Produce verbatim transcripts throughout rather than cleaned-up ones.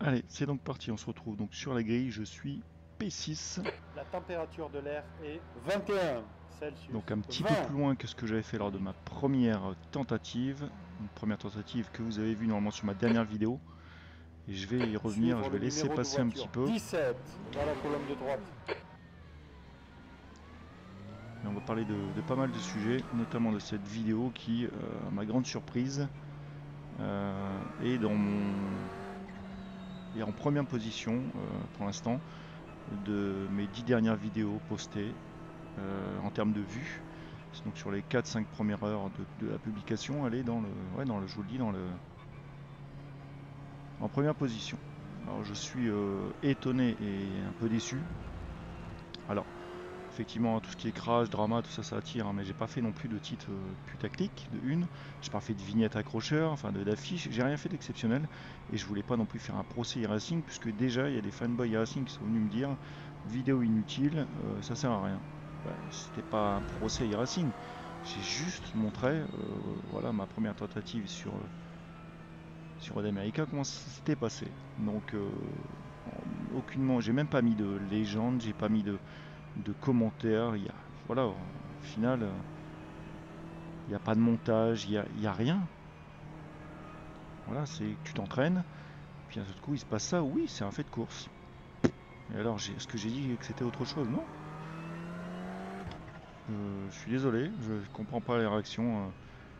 Allez, c'est donc parti, on se retrouve donc sur la grille, je suis P six. La température de l'air est vingt et un Celsius. Donc un petit peu vingt. plus loin que ce que j'avais fait lors de ma première tentative. Une première tentative que vous avez vue normalement sur ma dernière vidéo. Et je vais y revenir, Suivre je le vais laisser numéro de passer un petit voiture. peu. dix-sept dans la colonne de droite. Et on va parler de, de pas mal de sujets, notamment de cette vidéo qui, euh, à ma grande surprise, euh, est dans mon... est en première position euh, pour l'instant de mes dix dernières vidéos postées euh, en termes de vues. Donc sur les quatre cinq premières heures de, de la publication, elle est dans le, ouais, dans le, je vous le dis, dans le, en première position. Alors je suis euh, étonné et un peu déçu. Alors effectivement, tout ce qui est crash, drama, tout ça, ça attire, hein, mais j'ai pas fait non plus de titre euh, putaclic, de une. J'ai pas fait de vignette accrocheur, enfin de d'affiche. J'ai rien fait d'exceptionnel et je voulais pas non plus faire un procès e-racing puisque déjà il y a des fanboys e-racing qui sont venus me dire vidéo inutile, euh, ça sert à rien. Ben, c'était pas un procès e-racing. J'ai juste montré, euh, voilà, ma première tentative sur euh, sur Road America, comment ça s'était passé. Donc euh, aucunement, j'ai même pas mis de légende, j'ai pas mis de de commentaires, il y a, voilà, au final, euh, il n'y a pas de montage, il n'y a, il y a rien. Voilà, c'est que tu t'entraînes, puis d'un autre coup il se passe ça, oui, c'est un fait de course. Et alors, est-ce que j'ai dit que c'était autre chose? Non. Euh, je suis désolé, je comprends pas les réactions. euh.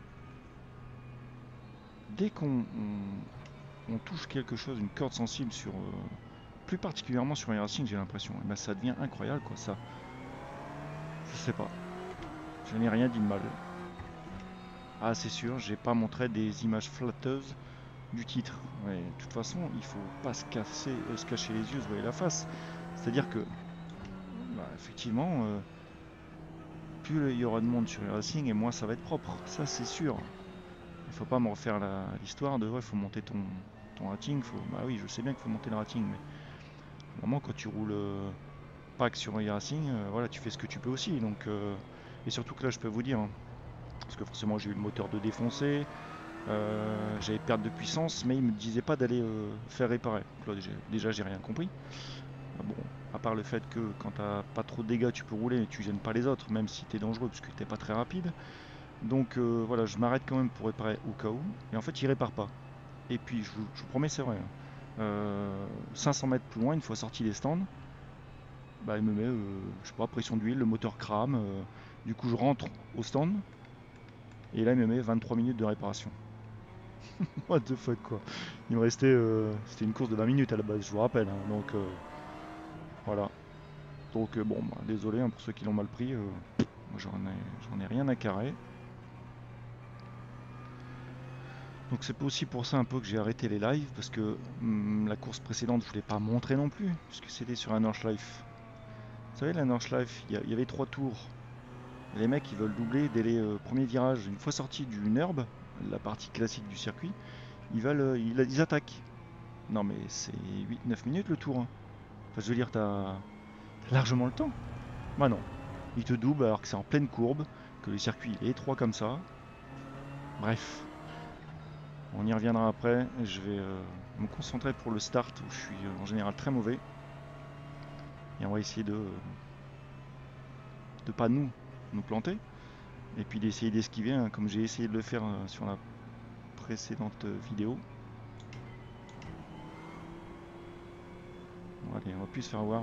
Dès qu'on on, on touche quelque chose, une corde sensible sur, euh, plus particulièrement sur iRacing, j'ai l'impression, et ben ça devient incroyable, quoi. Ça, je sais pas. Je n'ai rien dit de mal. Ah, c'est sûr, j'ai pas montré des images flatteuses du titre. Ouais, de toute façon, il faut pas se, casser, euh, se cacher les yeux, se voiler la face. C'est-à-dire que, bah, effectivement, euh, plus il y aura de monde sur les racing et moins ça va être propre. Ça, c'est sûr. Il faut pas me refaire l'histoire de ouais, faut monter ton, ton rating. Faut, bah oui, je sais bien qu'il faut monter le rating, mais au moment quand tu roules euh, pack sur les racing, euh, voilà, tu fais ce que tu peux aussi. Donc, euh, et surtout que là, je peux vous dire, hein, parce que forcément, j'ai eu le moteur de défoncer. Euh, j'avais perte de puissance, mais il me disait pas d'aller euh, faire réparer. Donc là, déjà, déjà j'ai rien compris. Ah bon, à part le fait que quand t'as pas trop de dégâts, tu peux rouler et tu gênes pas les autres, même si t'es dangereux parce que t'es pas très rapide. Donc euh, voilà, je m'arrête quand même pour réparer au cas où. Et en fait, il répare pas. Et puis, je vous, je vous promets, c'est vrai, hein. Euh, cinq cents mètres plus loin, une fois sorti des stands, bah, il me met, euh, je sais pas, pression d'huile, le moteur crame. Euh, du coup, je rentre au stand et là, il me met vingt-trois minutes de réparation. What the fuck, quoi. Il me restait. Euh, c'était une course de vingt minutes à la base, je vous rappelle, hein. Donc euh, voilà. Donc euh, bon, bah, désolé, hein, pour ceux qui l'ont mal pris. Euh, moi, j'en ai, j'en ai rien à carrer. Donc c'est aussi pour ça un peu que j'ai arrêté les lives parce que hum, la course précédente, je voulais pas montrer non plus puisque c'était sur un Nordschleife. Vous savez, la Nordschleife, il y, y, avait trois tours. Et les mecs, ils veulent doubler dès les euh, premiers virages. Une fois sortis du Nurb, la partie classique du circuit, ils veulent, euh, ils, ils attaquent. Non mais c'est huit neuf minutes le tour, hein. Enfin, je veux dire, t'as largement le temps. Bah non. Il te double alors que c'est en pleine courbe, que le circuit est étroit comme ça. Bref, on y reviendra après. Je vais euh, me concentrer pour le start où je suis euh, en général très mauvais. Et on va essayer de de pas nous nous planter. Et puis d'essayer d'esquiver, hein, comme j'ai essayé de le faire euh, sur la précédente euh, vidéo. Bon, allez, on va plus se faire voir.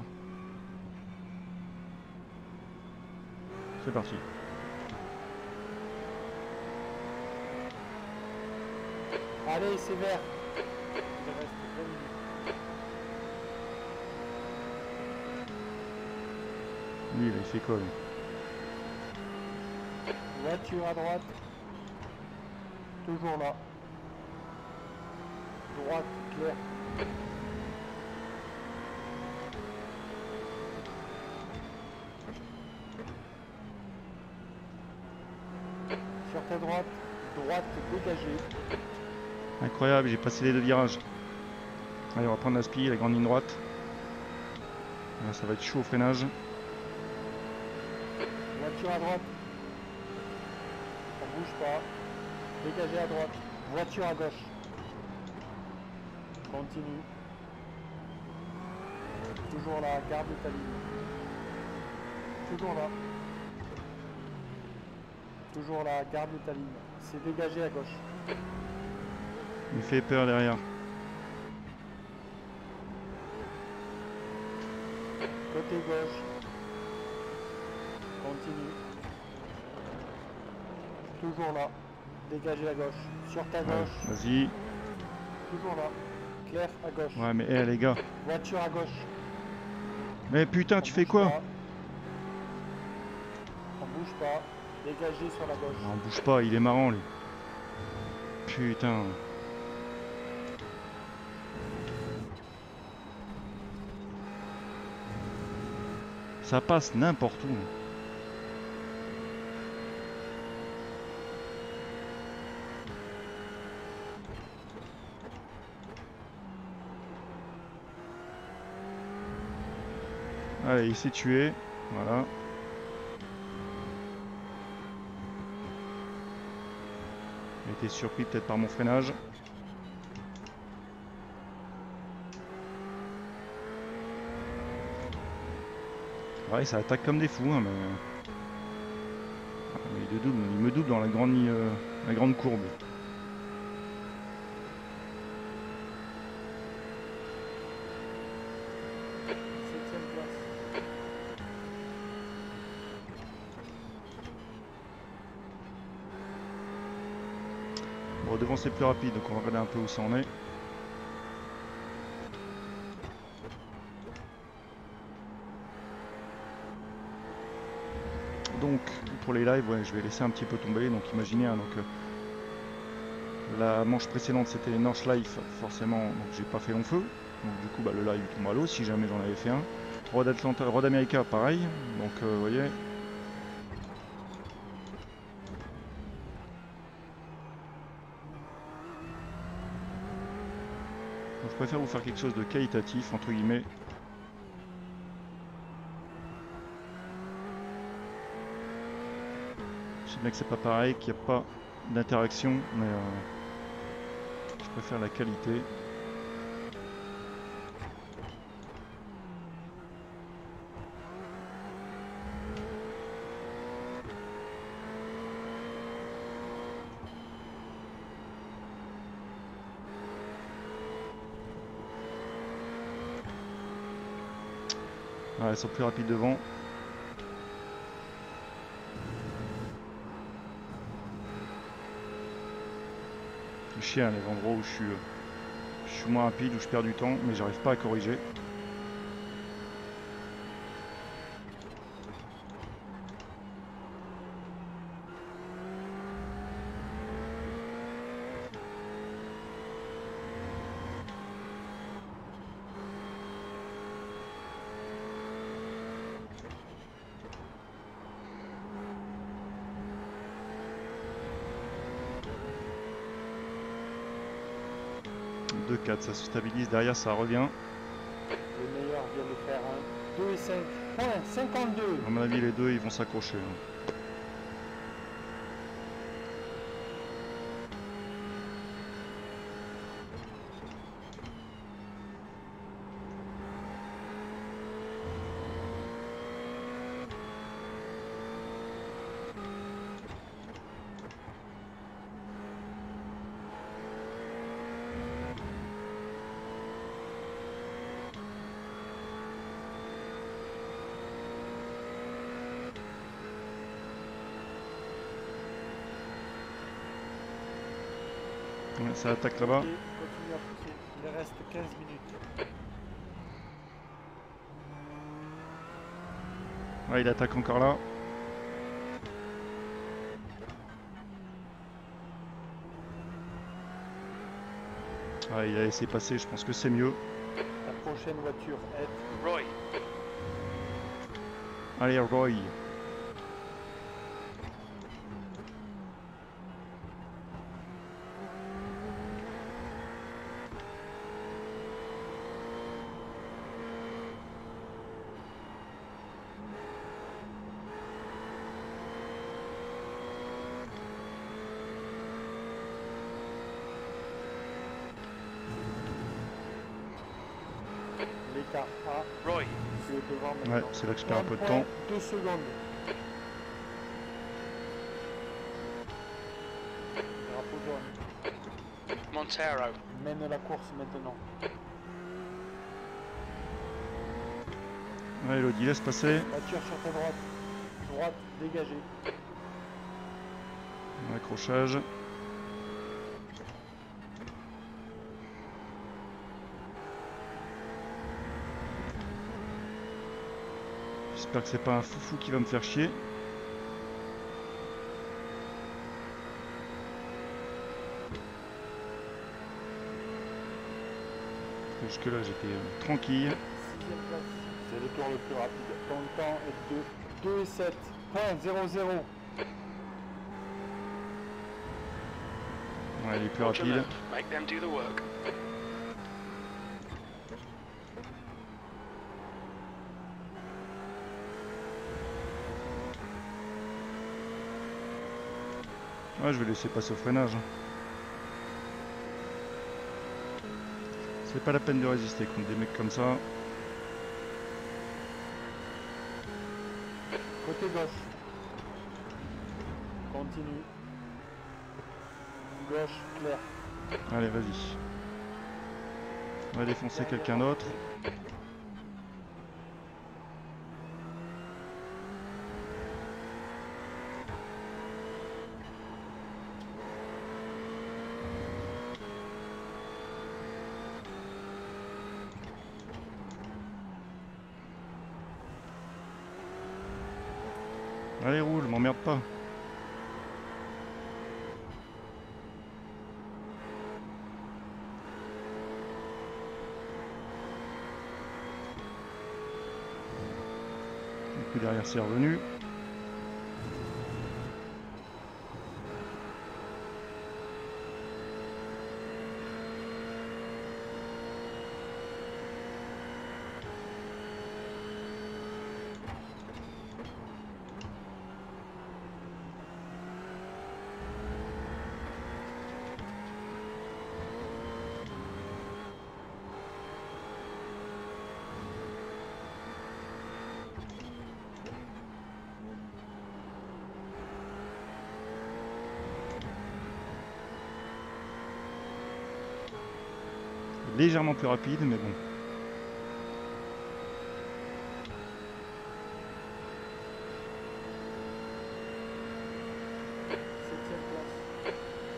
C'est parti. Allez, c'est vert. Il reste vingt minutes. Lui, là, il fait quoi lui? Voiture à droite. Toujours là. Droite, claire. Sur ta droite. Droite dégagée. Incroyable, j'ai passé les deux virages. Allez, on va prendre la spi, la grande ligne droite. Là, ça va être chaud au freinage. Voiture à droite. On bouge pas. Dégagée à droite. Voiture à gauche. Continue. Toujours là, garde ta ligne. Toujours là. Toujours là, garde ta ligne. C'est dégagé à gauche. Il fait peur derrière. Côté gauche. Continue. Toujours là. Dégagé à gauche. Sur ta gauche. Ouais, vas-y. Toujours là. Claire à gauche. Ouais, mais hé, hey, les gars. Voiture à gauche. Mais putain, On tu fais bouge quoi? pas. On bouge pas. Dégagé sur la gauche. On bouge pas, il est marrant lui. Putain. Ça passe n'importe où. Allez, il s'est tué. Voilà. J'ai été surpris peut-être par mon freinage. Ouais, ça attaque comme des fous, hein, mais... Ah, mais il, double, il me double dans la grande, euh, la grande courbe. Septième place. Bon, devant c'est plus rapide, donc on va regarder un peu où ça en est. Donc pour les lives, ouais, je vais laisser un petit peu tomber. Donc imaginez, hein, donc, euh, la manche précédente c'était North Life, forcément, donc j'ai pas fait long feu. Donc du coup bah, le live tombe à l'eau si jamais j'en avais fait un. Road Atlanta, Road America pareil. Donc euh, vous voyez. Donc, je préfère vous faire quelque chose de qualitatif entre guillemets. Je sais bien que c'est pas pareil, qu'il n'y a pas d'interaction, mais euh, je préfère la qualité. Ouais, ils sont plus rapides devant. C'est chiant les endroits où je suis, je suis moins rapide, où je perds du temps, mais j'arrive pas à corriger. deux quatre, ça se stabilise, derrière ça revient. Le meilleur vient de faire un deux et cinq. Point cinquante-deux. À mon avis les deux ils vont s'accrocher. Hein. Ouais, ça attaque là-bas. Ok, continue à pousser. Il reste quinze minutes. Ouais, il attaque encore là. Ouais, il a laissé passer, je pense que c'est mieux. La prochaine voiture est Roy. Allez Roy. car A, Roy, tu es devant Ouais, maintenant. c'est là que je perds un peu de point, temps. deux secondes. Drapeau jaune. Montero, Mène la course maintenant. Ouais, Elodie, laisse passer. Voiture sur ta droite. Droite, dégagée. Accrochage. J'espère que c'est pas un foufou qui va me faire chier. Jusque là j'étais euh, tranquille. Sixième place. C'est le tour le plus rapide. Ton temps est de deux et sept. Point zéro zéro. Ouais, il est plus watch your rapide. left. Make them do the work. Ouais, je vais laisser passer au freinage. C'est pas la peine de résister contre des mecs comme ça. Côté gauche. Continue. Gauche, clair. Allez, vas-y. On va défoncer quelqu'un d'autre. Allez, roule, m'emmerde pas. Et puis derrière, c'est revenu. Légèrement plus rapide, mais bon. Septième place.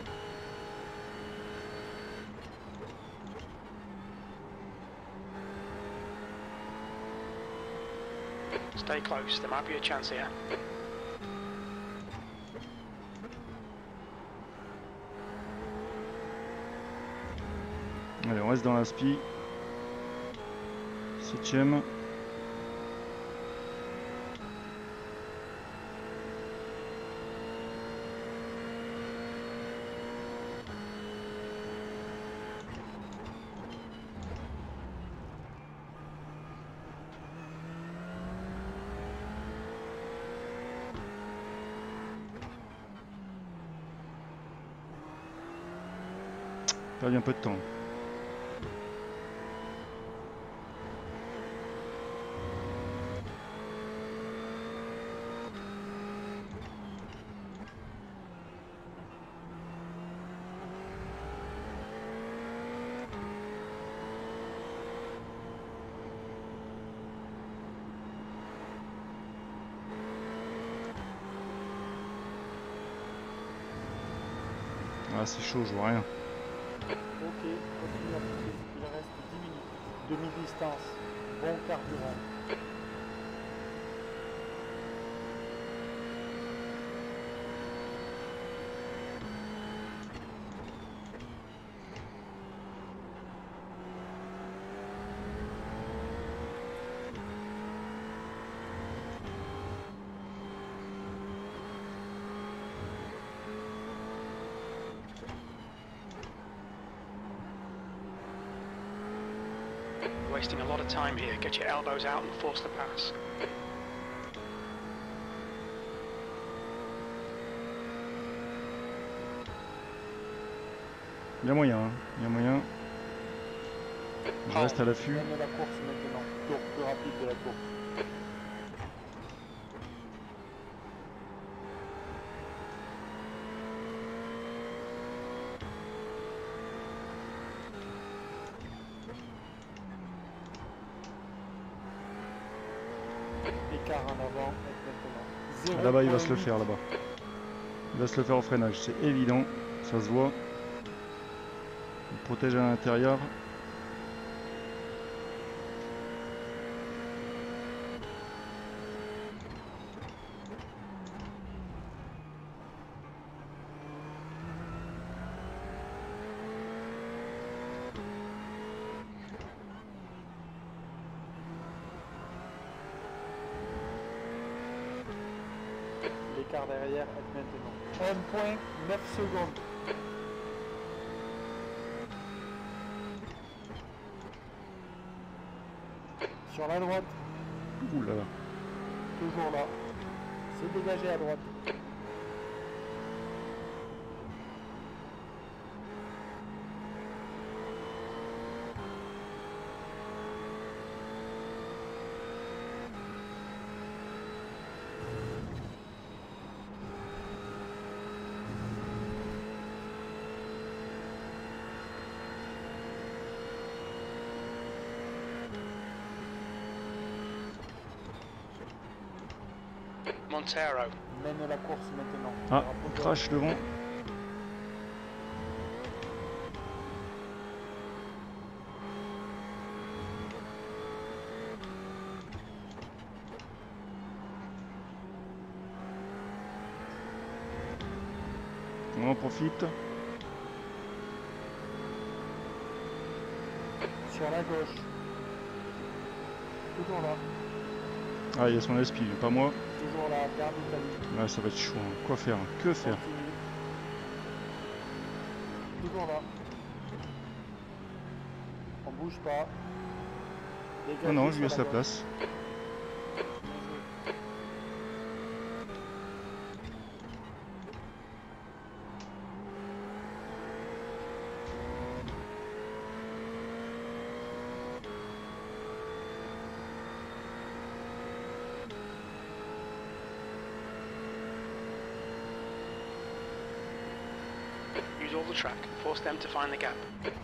Stay close. There might be a chance here. Allez, on reste dans la spi. Septième. Perdu un peu de temps. Ah, c'est chaud, je vois rien. Ok, continue à pousser. Il reste dix minutes. Demi-distance. Bon carburant. Wasting a lot of time here. Get your elbows out and force the pass. Il y a moyen, hein. Il y a moyen. Je reste à l'affût. Mène la course maintenant. Tour plus rapide de la course. Écart en avant maintenant. Là-bas, il va se le faire là-bas. Il va se le faire au freinage, c'est évident, ça se voit. Il protège à l'intérieur. L'écart derrière est maintenant. un point neuf secondes. Sur la droite, Ouh là là. toujours là. C'est dégagé à droite. Montero. Mène la course maintenant. Ah, Drapeau il crache devant. On en profite. sur la gauche. Toujours là. Ah, il y a son espi, pas moi. Toujours là, garde Italie. Ouais, ça va être chaud. Hein. Quoi faire? Que faire? Continue. Toujours là. On bouge pas. Non, non, je sur lui laisse la gauche. place. Use all the track. Force them to find the gap.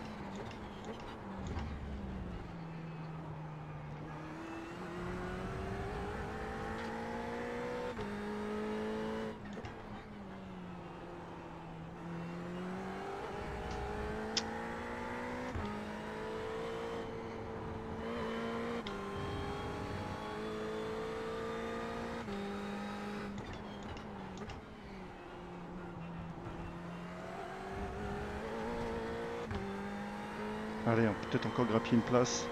Allez, on peut peut-être encore grappiller une place.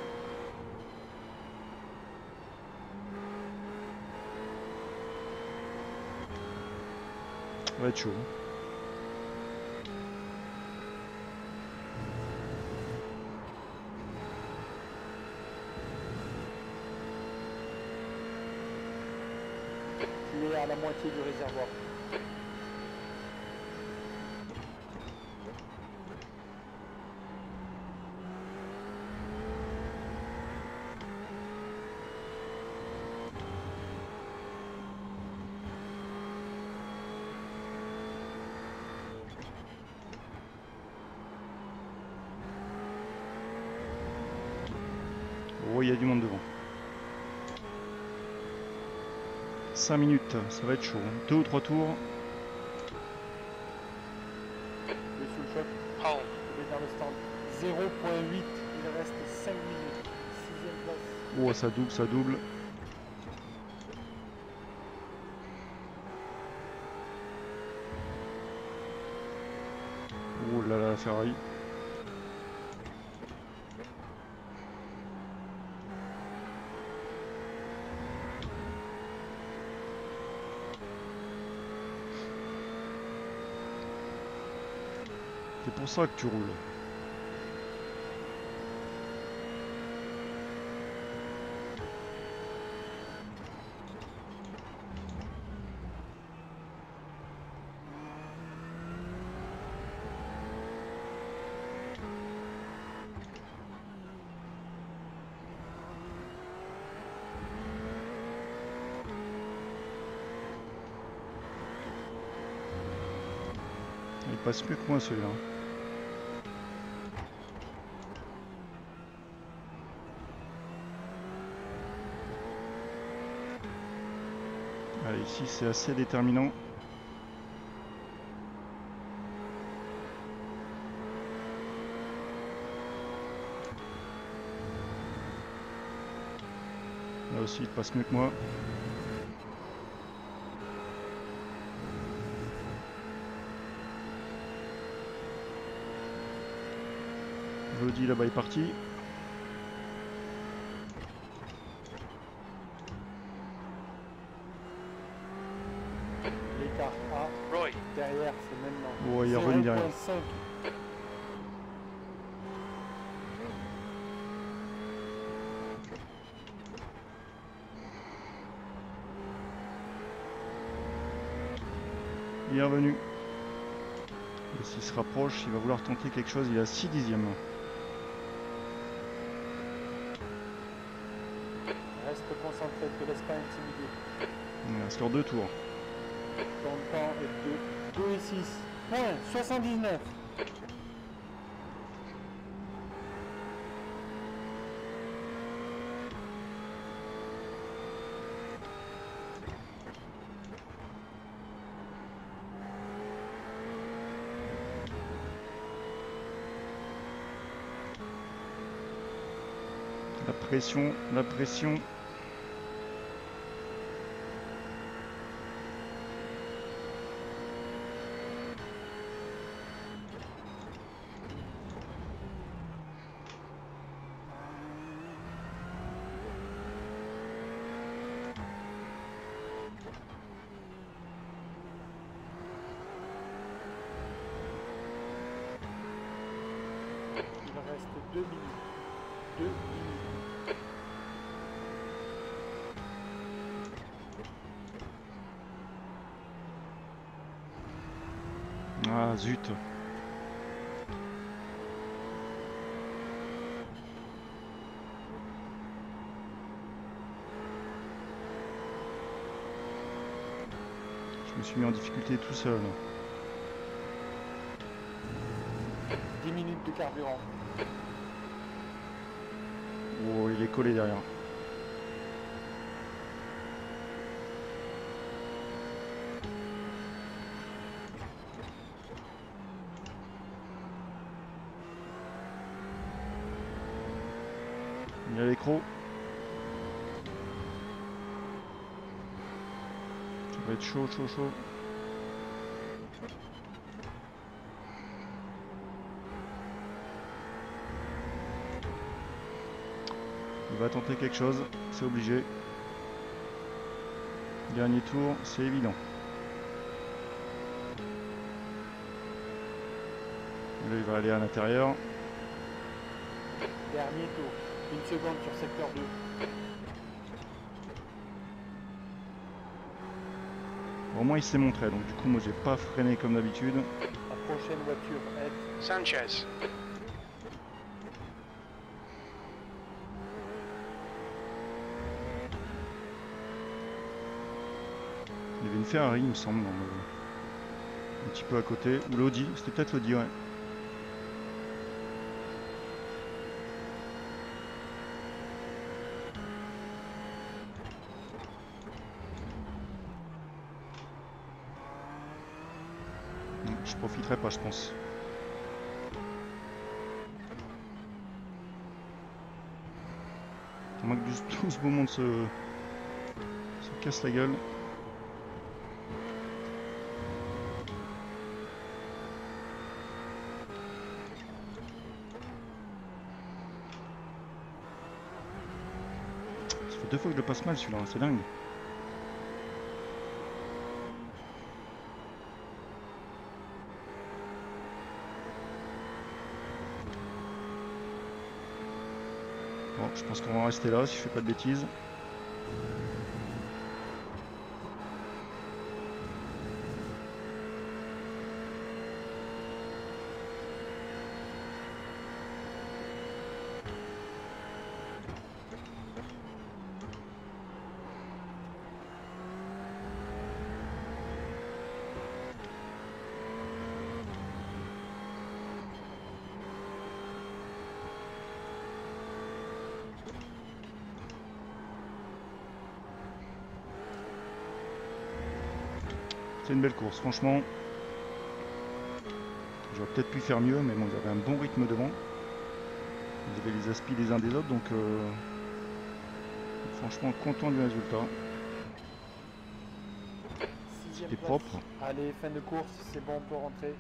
Ça va être chaud. Tu es à la moitié du réservoir. Oh, il y a du monde devant. cinq minutes, ça va être chaud. Hein. Deux ou trois tours. Tu es sous le choc. Hole. Tu es dans le stand. zéro point huit. Il reste cinq minutes. Sixième place. Oh, ça double, ça double. Oh là là, la Ferrari. C'est pour ça que tu roules. Il passe mieux que moi celui-là. Allez, ici c'est assez déterminant. Là aussi il passe mieux que moi. Lodi là-bas est parti. L'écart A, Roy, derrière, c'est maintenant. Oh, il est revenu derrière. zéro virgule cinq. Il est revenu. Et s'il se rapproche, il va vouloir tenter quelque chose. Il est à six dixièmes. Reste concentré, ne te laisse pas intimider. Il reste leurs deux tours. Ton temps est de deux et six. Point soixante-dix-neuf. La pression, la pression. Il reste deux minutes. deux minutes. Ah zut. Je me suis mis en difficulté tout seul. dix minutes de carburant. Oh, il est collé derrière. Il y a l'écro. Ça va être chaud, chaud, chaud. Il va tenter quelque chose, c'est obligé. Dernier tour, c'est évident. Là, il va aller à l'intérieur. Dernier tour. Une seconde sur secteur deux. Au moins il s'est montré, donc du coup moi j'ai pas freiné comme d'habitude. La prochaine voiture est Sanchez, Il y avait une Ferrari il me semble, dans le- un petit peu à côté. Ou l'Audi, c'était peut-être l'Audi, ouais. Je profiterai pas je pense. À moins que du- tout ce beau monde se, se casse la gueule. Ça fait deux fois que je le passe mal celui-là, c'est dingue. Bon, je pense qu'on va en rester là si je fais pas de bêtises. C'est une belle course, franchement. J'aurais peut-être pu faire mieux, mais bon, ils avaient un bon rythme devant. Ils avaient les aspi les uns des autres, donc euh, franchement content du résultat. Sixième C'était place. propre. Allez, fin de course, c'est bon, on peut rentrer.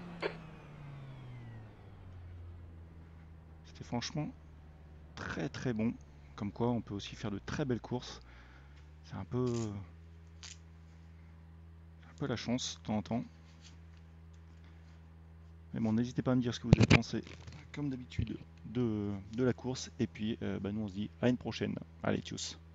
C'était franchement très très bon. Comme quoi, on peut aussi faire de très belles courses. C'est un peu, un peu la chance de temps en temps. Mais bon, n'hésitez pas à me dire ce que vous avez pensé, comme d'habitude, de, de la course. Et puis, euh, bah, nous on se dit à une prochaine. Allez, tchuss.